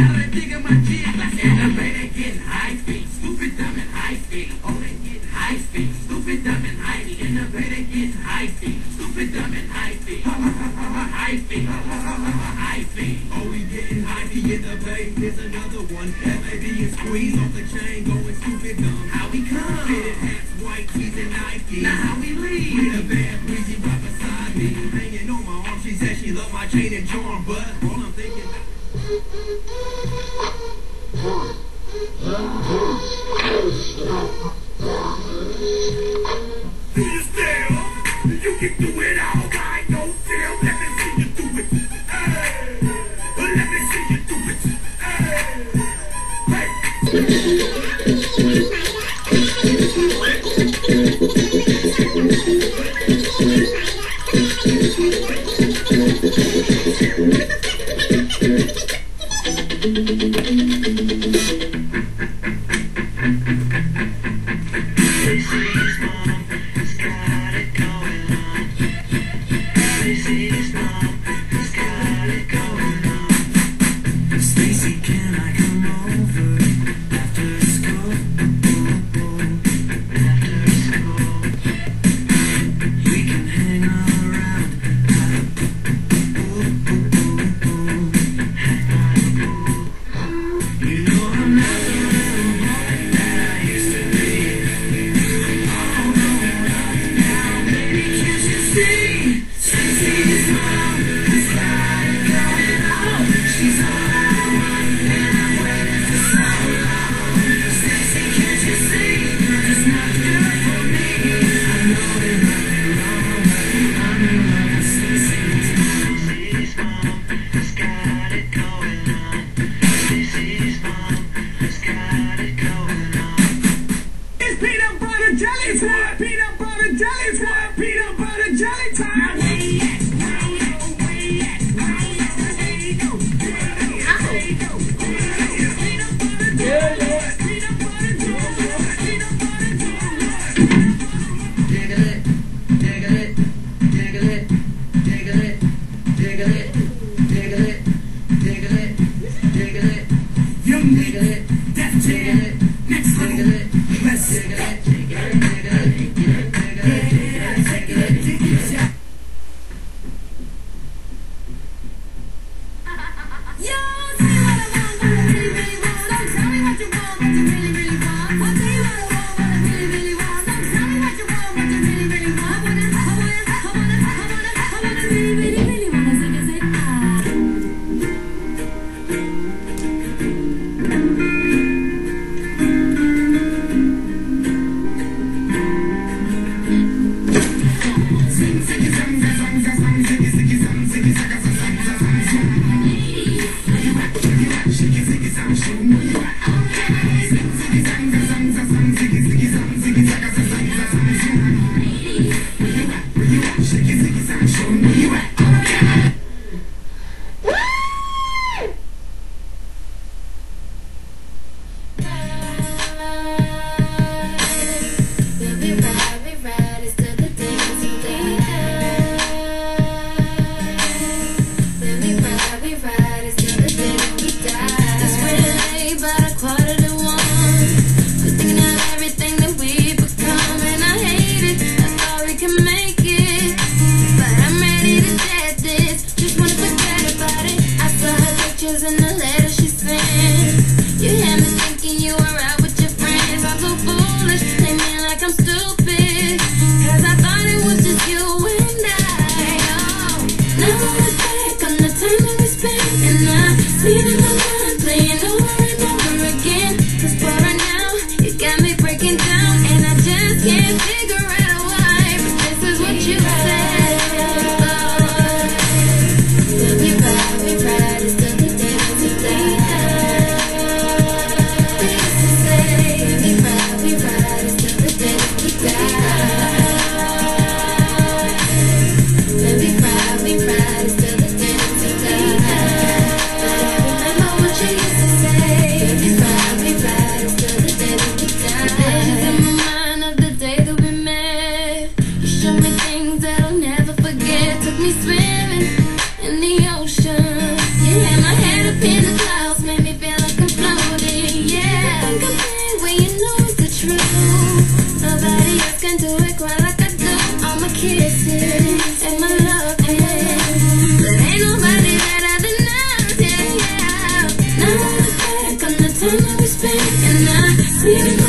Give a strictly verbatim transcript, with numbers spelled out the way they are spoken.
gotta dig in my jig. And the baby getting high speed, stupid dumb and high speed. Oh, they getting high speed, stupid dumb and high speed. And the baby getting high speed, stupid dumb and high speed. High speed, high speed. Oh, we getting high speed in the bay. There's another one. That baby is squeezed off the chain, going stupid dumb. How we come? Fitted hats, white tees and Nike. Now how we leave? With a bad breezy right beside me, hanging on my arm. She said she loved my chain and charm, but all I'm thinking. Do you still? You can do it all right, no fear. Let me see you do it. Hey, let me see you do it. Hey, time that we spent, and I see